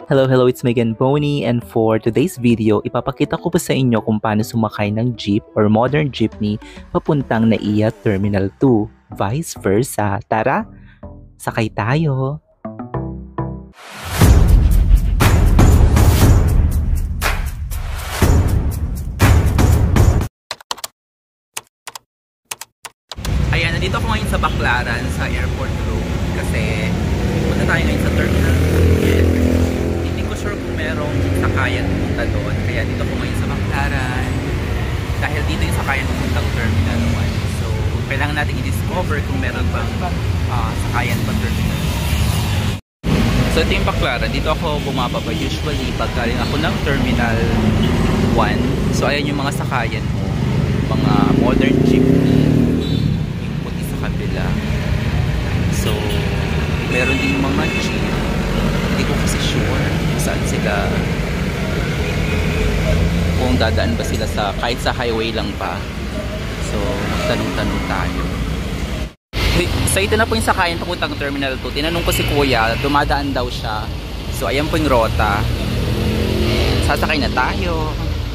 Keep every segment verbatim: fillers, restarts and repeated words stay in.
Hello, hello, it's Megan Boney, and for today's video, ipapakita ko po sa inyo kung paano sumakay ng jeep or modern jeepney papuntang Naiya Terminal two, vice versa. Tara, sakay tayo! Ayan, nandito ako ngayon sa Baclaran, sa airport room, kasi punta tayo ngayon sa Terminal two. Kung merong sakayan punta doon, kaya dito ko ngayon sa Baclaran dahil dito yung sakayan puntang Terminal one, so kailangan natin i-discover kung meron bang uh, sakayan pa Terminal one. So ito yung Baclaran, dito ako bumababa usually pag galing ako ng Terminal one. So ayan yung mga sakayan mo, mga modern jeepney, yung puti sa kabila. So meron din mga jeep, hindi ko kasi sure saan sila, kung dadaan ba sila sa kahit sa highway lang pa. So tanong-tanong tayo. So ito na po yung sakayan papuntang Terminal two. Tinanong ko si Kuya, dumadaan daw siya. So ayan po yung rota, sasakay na tayo.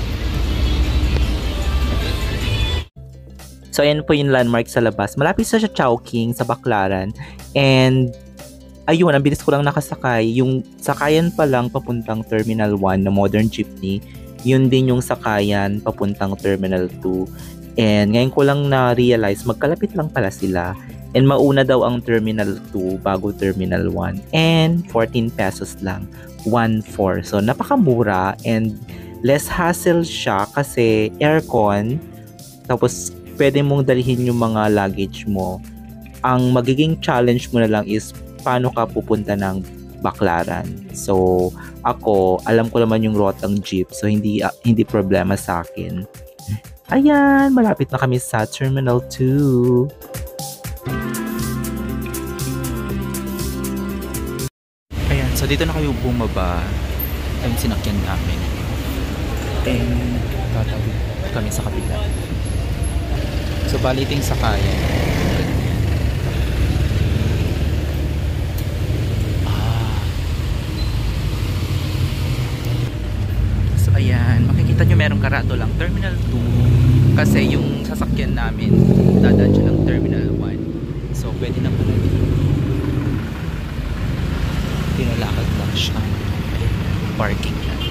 So ayan po yung landmark sa labas, malapit sa Chowking sa Baclaran. And ayun, ang bilis ko lang nakasakay. Yung sakayan pa lang papuntang Terminal one na modern jeepney, yun din yung sakayan papuntang Terminal two. And ngayon ko lang na-realize, magkalapit lang pala sila. And mauna daw ang Terminal two bago Terminal one. And fourteen pesos lang. one four. So napakamura and less hassle siya kasi aircon. Tapos pwede mong dalhin yung mga luggage mo. Ang magiging challenge mo na lang is paano ka pupunta ng Baclaran. So ako, alam ko naman yung rotang jeep, so hindi uh, hindi problema sa akin. Ayan, malapit na kami sa Terminal two. Ayan, so dito na kayo bumaba. Yung sinakyan namin. And tatawid kami sa kabila. So baliting sakayan. Ayan, makikita nyo merong karato lang Terminal two kasi yung sasakyan namin dadaan siya ng Terminal one, so pwede na pala dito, tinalakad lang siya, parking yan.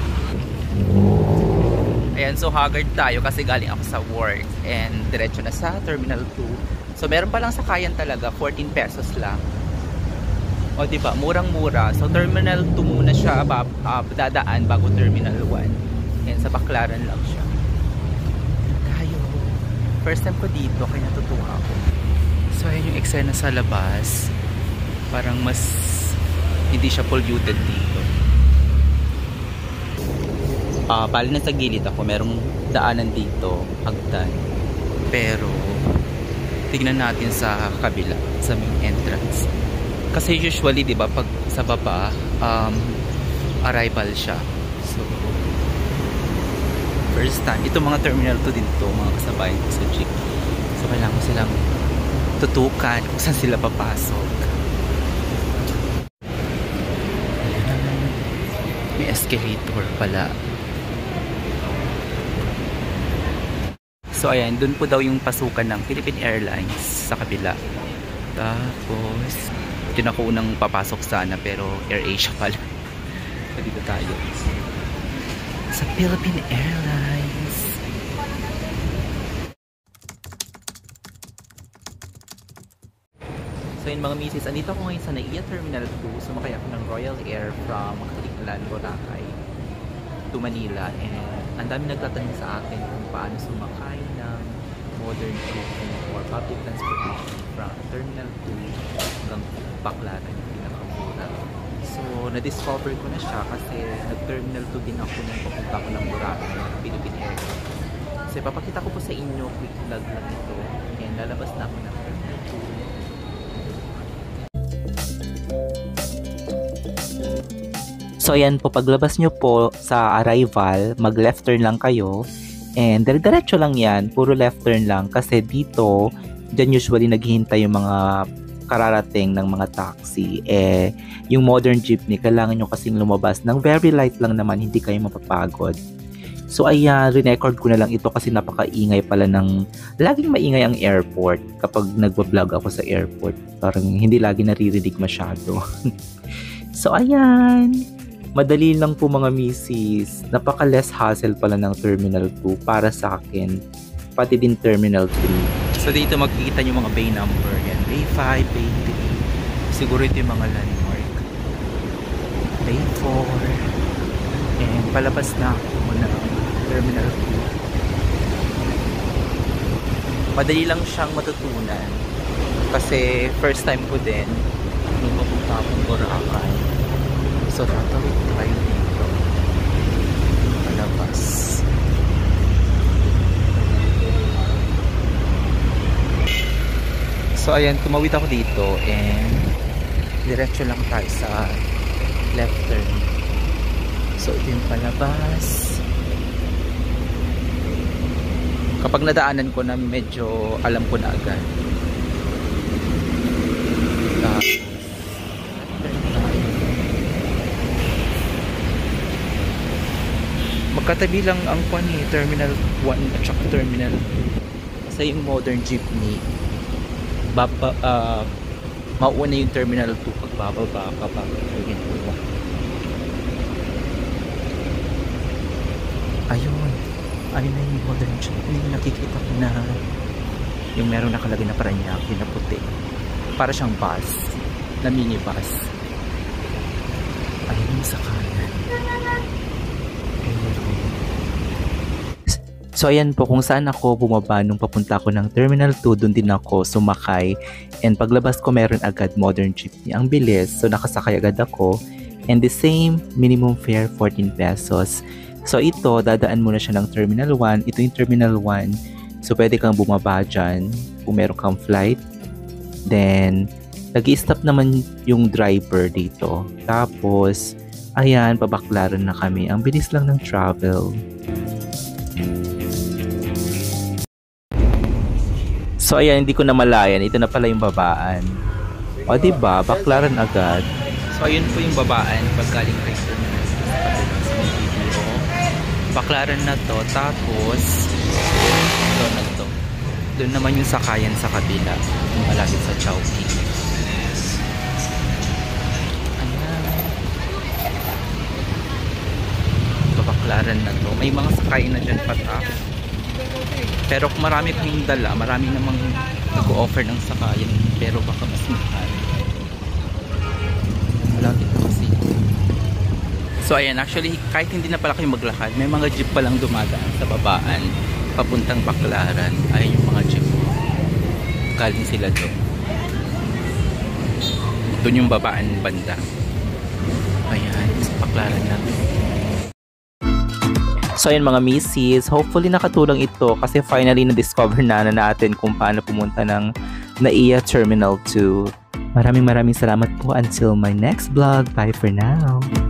Ayan, so haggard tayo kasi galing ako sa work and diretso na sa Terminal two. So meron palang sakayan talaga, fourteen pesos lang. O diba, murang-mura. So Terminal two muna siya uh, uh, dadaan bago Terminal one. Yan, sa Baclaran lang siya. Tayo. First time ko dito, kaya natutuwa ako. So ayan yung eksena sa labas. Parang mas hindi siya polluted dito. Uh, bali na sa gilid ako, merong daanan dito, hagdan. Pero tignan natin sa kabila, sa main entrance. Kasi usually, di ba, pag sa baba, um, arrival siya. So, first time. Ito mga Terminal two din to, mga kasabayan ko sa jeep. So, kailangan ko silang tutukan kung saan sila papasok. May escalator pala. So, ayan, dun po daw yung pasukan ng Philippine Airlines sa kabila. Tapos, ito na ko unang papasok sana pero AirAsia pala. So dito tayo sa Philippine Airlines. So yun mga misis, andito ako ngayon sa Naiya Terminal two. Sumakay ako ng Royal Air from Katiklan, Boracay to Manila, and ang dami nagtatanong sa akin kung paano sumakay ng modern jeepney or public transportation from Terminal two hanggang Baclaran, yung pinakamura. So na-discover ko na siya kasi nag-Terminal two din ako nung papunta ko ng Boracay ng Philippine Airlines. So ipapakita ko po sa inyo, quick vlog lang ito, and lalabas na ako ng Terminal two. So ayan po, paglabas nyo po sa arrival, mag left turn lang kayo. And dire-diretso lang yan, puro left turn lang. Kasi dito, dyan usually naghihintay yung mga kararating ng mga taxi. Eh, yung modern jeepney, kailangan nyo kasing lumabas ng very light lang naman, hindi kayo mapapagod. So ayan, re-record ko na lang ito kasi napakaingay pala ng, laging maingay ang airport kapag nagbablog ako sa airport. Parang hindi lagi naririnig masyado. So ayan, madali lang po mga misis. Napaka-less hassle pala ng Terminal two para sa akin. Pati din Terminal three. So dito makikita nyo mga bay number. Yan, bay five, bay three. Siguro ito yung mga landmark. bay four. And palabas na ako ng Terminal two. Madali lang siyang matutunan. Kasi first time ko din nung papunta akong Boracay. So tatawid tayo dito. Palabas. So ayan, tumawid ako dito and diretso lang tayo sa left turn. So ito yung palabas. Kapag nadaanan ko na medyo alam ko na agad. Tapos turn tayo. Magkatabi lang ang kwan eh, Terminal one at saka Terminal two. Kasi yung modern jeepney baba, uh, mauuna yung Terminal two pag bababa ka pa. Ayun, ayun na yung modern jeepney. Nakikita ko na yung meron nakalagay na Paranaque na puti, para siyang bus na mini bus. Ayun yung sa kanan. So ayan po, kung saan ako bumaba nung papunta ko ng Terminal two, doon din ako sumakay. And paglabas ko meron agad modern jeepney. Ang bilis, so nakasakay agad ako. And the same minimum fare, fourteen pesos. So ito, dadaan muna siya ng Terminal one. Ito yung Terminal one. So pwede kang bumaba dyan kung meron kang flight. Then, nag-i-stop naman yung driver dito. Tapos, ayan, pabaklaran na kami. Ang bilis lang ng travel. So ayan, hindi ko na malayan. Ito na pala yung babaan. O diba, baklaran agad. So ayun po yung babaan pag galing kayo sa video. Baklaran na to. Tapos ito na to. Doon naman yung sakayan sa kabila, malapit sa Chowking. Ayan. Babaklaran na to. May mga sakayan na dyan patak. Pero kung marami kayong dala, marami namang nag-o-offer ng sakayan. Pero baka mas mahal. Malapit na kasi. So ayan, actually kahit hindi na pala kayo maglakad, may mga jeep palang dumadaan sa babaan papuntang Baklaran. Ayun yung mga jeep. Galing sila doon. Doon yung babaan banda. Ayan, sa Baklaran na. So ayun mga misis, hopefully nakatulong ito kasi finally na-discover na na natin kung paano pumunta ng Naiya Terminal two. Maraming maraming salamat po. Until my next vlog. Bye for now.